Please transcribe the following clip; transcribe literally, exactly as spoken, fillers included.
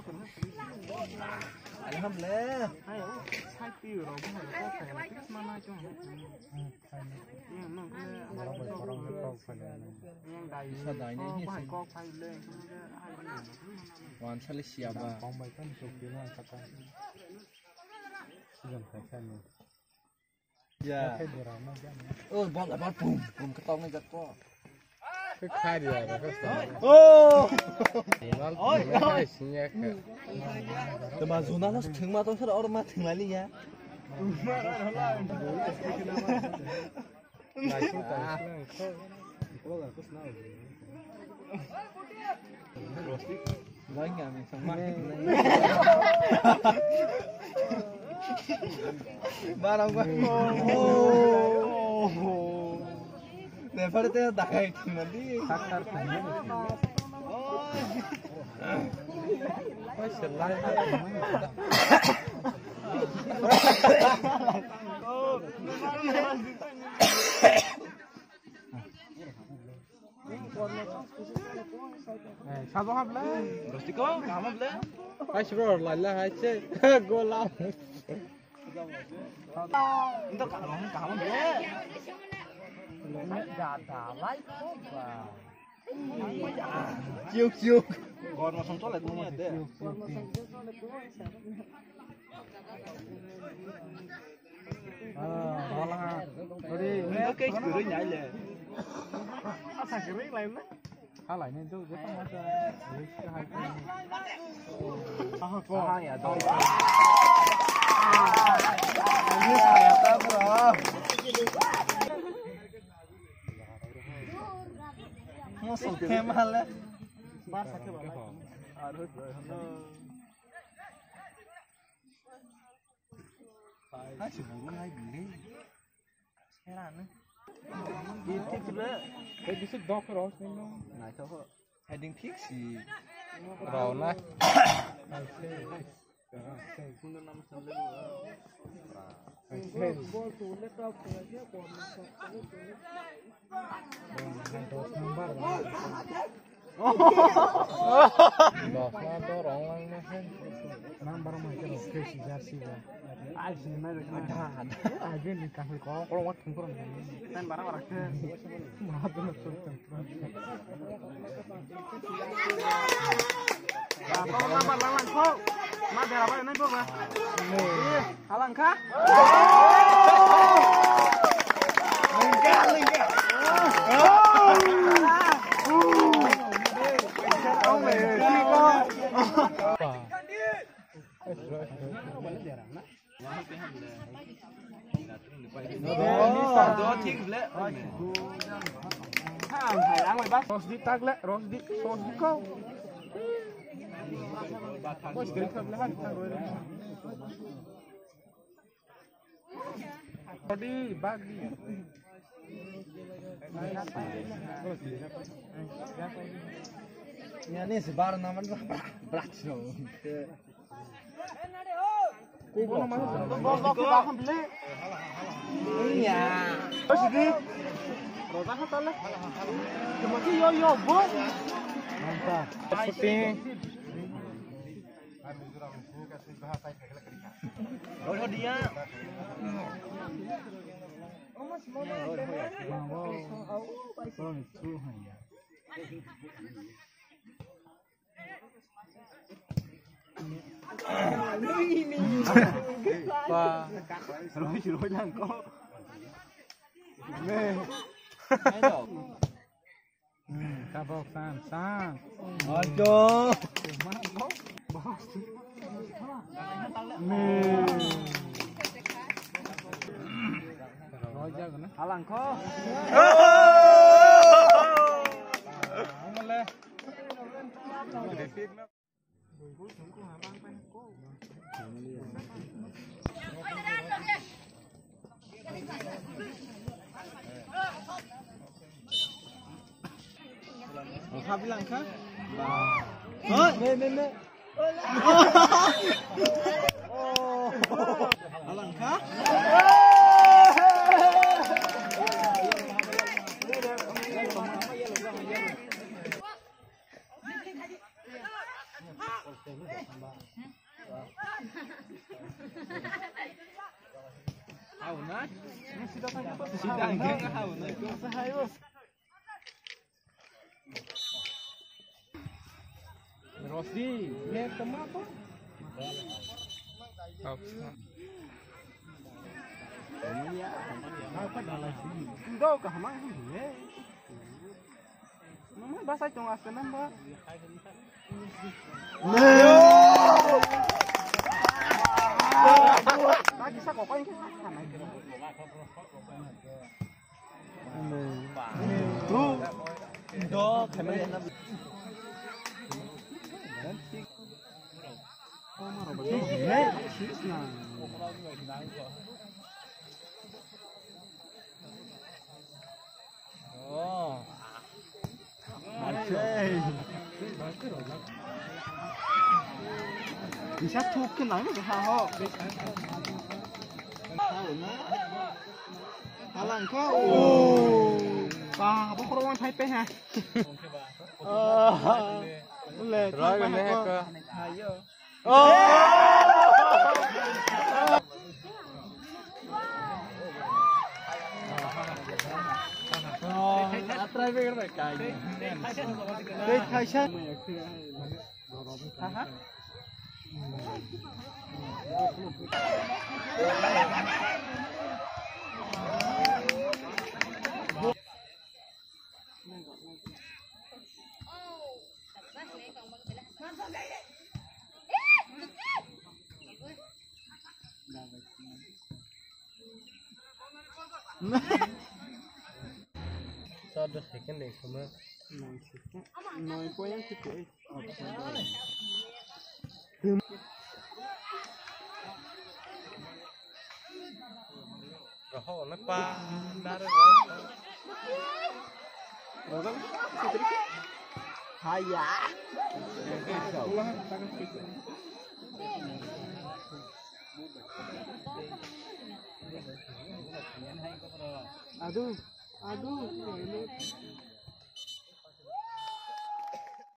Alhamdulillah. Ayo, hai pi rồi cũng phải có thể là fix mana cho nó. Nhưng nó nhưng đầy Sao đầy này hết phải có phải lên hai Wan sale siapa? Bóng bay con chụp cái này chắc chắn. Dần phải xem này. Ya. Cái điều nó ra. Oh, bang apa boom, boom ketong aja kok. Cái khai điều là cái sao? Oh. Nó nó cái gì nhỉ? Tema zona nó thừng mà tôi sẽ ở mà thừng lại đi nha. Lại chúng ta sẽ có là có nào Nói nhà mình xong mắt. Ba đồng quá. Để phát tới đặt cái thằng mình đi. tắt tắt thành như thế. Ôi sợ lại sao có hấp lên? Terus diko, kamu beli? Hai bro, lại là hai chơi, gol lao. Untuk kamu, kamu beli? Chiêu chiêu. Còn mà sống sót lại cũng như thế. À, đó là. Rồi đi, Nó cái cười nhảy lên. Sao cái riết lên đấy? khá lại nên tôi rất mong cho hai Ah, kok. Ah, ya tahu. Ini saya tahu, bro. Nó sụt thêm hơn lên. Ba sao cái bảo lại. À thôi rồi nó Hai chỉ muốn hai gì đi. Thế là nữa. Đi tiếp nữa. cái gì đó cái đó xem nó Này cho họ. Heading fix gì. rồi này cũng năm trăm lên Number macam tu, fresh jersey lah. Aje ni ada, aje ni kahwin kau, kalau waktu kau orang ni. Kan barang-barang ke. Mahal tu sultan. Apa lambat lalang kok? Mak biar apa ini kok, Pak? Iya, halang kah? Lenggak, lenggak. Ông này đi con. Đó thì lẽ. Ha, phải ăn ngoài bác. Ros đi tag lẹ, ros đi, ros đi câu. Ros đi câu lẹ tag rồi. Đi, bác đi. Ya ni sebar nama tu berat so. Cô nó mang nó nó cái bác không lẹ. Iya. Ros đi. Rồi bác hết lẹ. Cuma cái yo yo bot. Mantap. Seperti Rồi thôi dia. Và Rồi rồi đang có. mê. Hai đâu. Cà bọc sang sang. Aduh. Mê. Rồi ra rồi. Halang kok. Không lên. Kau bilang kah? Oh, ne ne ne. Oh. Alangkah? Ini sudah tanya apa? Sudah enggak tahu nih. Sahayo. Rosdi, Ya teman apa? apa dah lagi? Enggak kah mang ini. Mama bahasa cong asenan ba? Lagi sa ko kain kana kira. Tuh. Itu kamera na. Oh maro ba? Eh, sis na. Oh. Bisa tukin na ni ha ho. Halang ko. Oh. Ba, ba ko ron thai pe ha. Ah, Le, Rồi cái này cơ. Hayo. try về cái cái. Đây khai sát. Ha ha. Cho được cái này không ạ? Nói qua yang kita. Rồi họ nó pa đã rồi. Rồi kan? Haya. Allah takkan kita. Aduh, aduh, ini